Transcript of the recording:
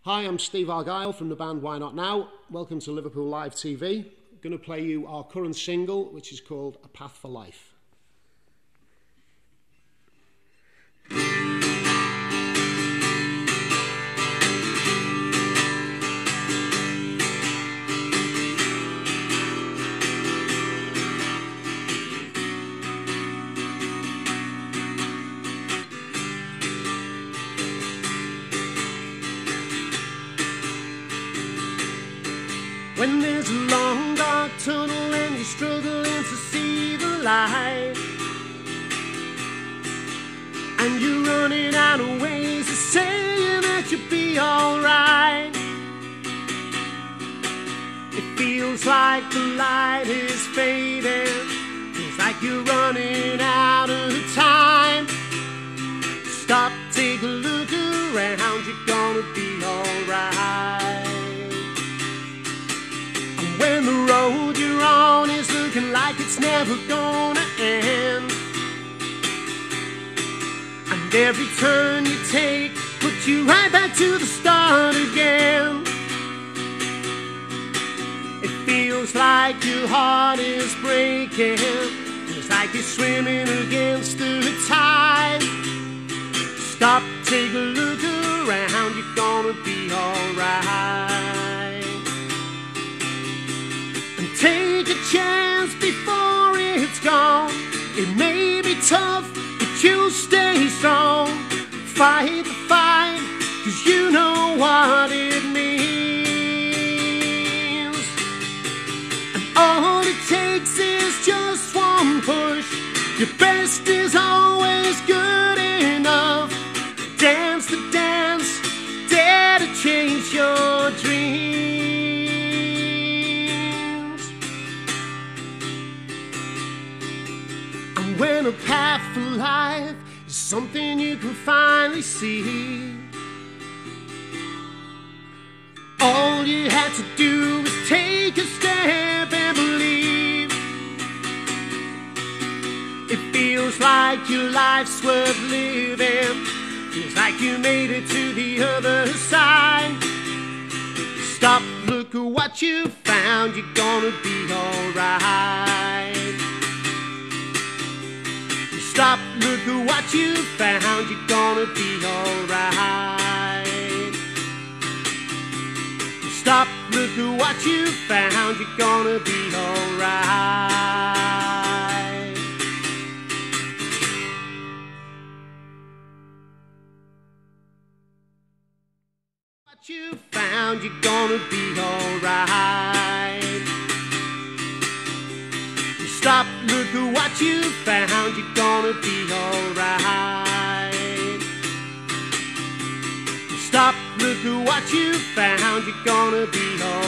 Hi, I'm Steve Argyle from the band Why Not Now. Welcome to Liverpool Live TV. I'm going to play you our current single, which is called A Path for Life. When there's a long dark tunnel and you're struggling to see the light, and you're running out of ways of saying that you'll be alright, it feels like the light is fading, feels like you're running out of time. Stop, take a look around, you're gonna be alright. When the road you're on is looking like it's never gonna end, and every turn you take puts you right back to the start again, it feels like your heart is breaking, feels like you're swimming against the tide. Stop, take a look around, you're gonna be alright. Take a chance before it's gone. It may be tough, but you'll stay strong. Fight the fight, 'cause you know what it means. And all it takes is just one push. Your best is always good enough. Dance the dance, dare to change your dreams. When a path for life is something you can finally see, all you had to do was take a step and believe. It feels like your life's worth living, feels like you made it to the other side. Stop, look at what you found, you're gonna be alright. Stop, look at what you found, you're gonna be alright. Stop, look at what you found, you're gonna be alright. What you found, you're gonna be alright. Stop, look at what you found, you're gonna be alright. Stop, look at what you found, you're gonna be alright.